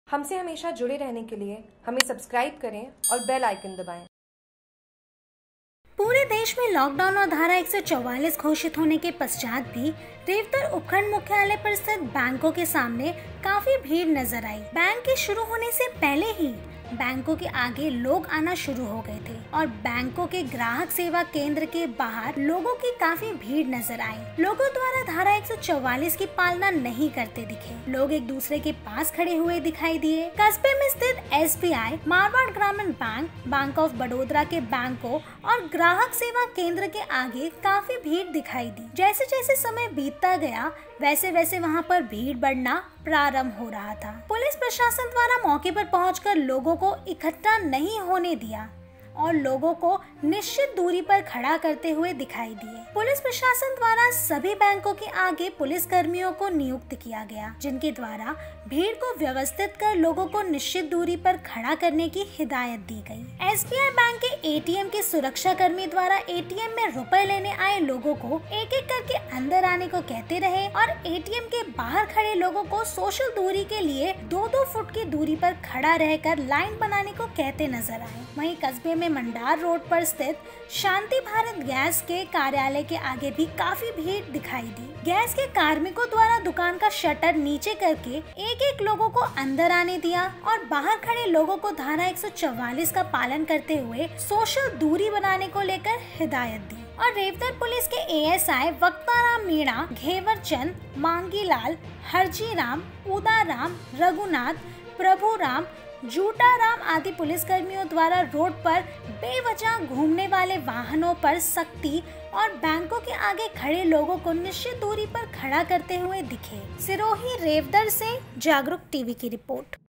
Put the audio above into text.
हमसे हमेशा जुड़े रहने के लिए हमें सब्सक्राइब करें और बेल आइकन दबाएं। पूरे देश में लॉकडाउन और धारा 144 घोषित होने के पश्चात भी रेवतर उपखंड मुख्यालय पर स्थित बैंकों के सामने काफी भीड़ नजर आई। बैंक के शुरू होने से पहले ही बैंकों के आगे लोग आना शुरू हो गए थे और बैंकों के ग्राहक सेवा केंद्र के बाहर लोगों की काफी भीड़ नजर आई। लोगों द्वारा धारा 144 की पालना नहीं करते दिखे। लोग एक दूसरे के पास खड़े हुए दिखाई दिए। कस्बे में स्थित SBI, मारवाड़ ग्रामीण बैंक, बैंक ऑफ बड़ौदा के बैंकों और ग्राहक सेवा केंद्र के आगे काफी भीड़ दिखाई दी। जैसे जैसे समय बीतता गया वैसे वैसे वहां पर भीड़ बढ़ना प्रारंभ हो रहा था। पुलिस प्रशासन द्वारा मौके पर पहुंचकर लोगों को इकट्ठा नहीं होने दिया और लोगों को निश्चित दूरी पर खड़ा करते हुए दिखाई दिए। पुलिस प्रशासन द्वारा सभी बैंकों के आगे पुलिस कर्मियों को नियुक्त किया गया, जिनके द्वारा भीड़ को व्यवस्थित कर लोगों को निश्चित दूरी पर खड़ा करने की हिदायत दी गई। SBI बैंक के ATM के सुरक्षा कर्मी द्वारा ATM में रुपए लेने आए लोगों को एक एक करके अंदर आने को कहते रहे और ATM के बाहर खड़े लोगों को सोशल दूरी के लिए 2-2 फुट की दूरी पर खड़ा रहकर लाइन बनाने को कहते नजर आए। वहीं कस्बे में मंडार रोड पर स्थित शांति भारत गैस के कार्यालय के आगे भी काफी भीड़ दिखाई दी। गैस के कार्मिकों द्वारा दुकान का शटर नीचे करके एक एक लोगों को अंदर आने दिया और बाहर खड़े लोगों को धारा 144 का पालन करते हुए सोशल दूरी बनाने को लेकर हिदायत दी। और रेवतर पुलिस के ASI वक्ताराम मीणा, घेवर चंद, मांगीलाल, हरजीराम, उदाराम, रघुनाथ, प्रभुराम, जूटाराम आदि पुलिस कर्मियों द्वारा रोड पर बेवजह घूमने वाले वाहनों पर सख्ती और बैंकों के आगे खड़े लोगों को निश्चित दूरी पर खड़ा करते हुए दिखे। सिरोही रेवतर से जागरूक टीवी की रिपोर्ट।